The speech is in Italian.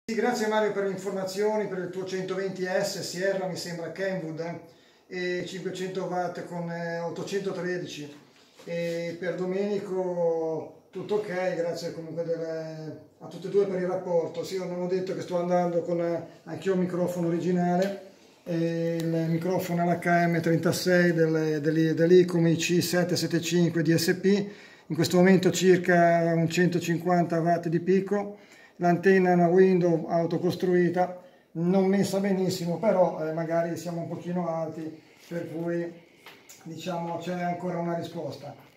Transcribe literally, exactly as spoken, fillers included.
Grazie Mario per le informazioni, per il tuo centoventi S Sierra, mi sembra Kenwood, e cinquecento watt con ottocentotredici, e per Domenico tutto ok, grazie comunque delle, a tutti e due per il rapporto. Sì, io non ho detto che sto andando con anch'io il microfono originale, e il microfono all'H M trentasei del, del, dell'I K one B S X settecentosettantacinque D S P, in questo momento circa un centocinquanta watt di picco. L'antenna è una window autocostruita, non messa benissimo, però eh, magari siamo un pochino alti, per cui diciamo c'è ancora una risposta.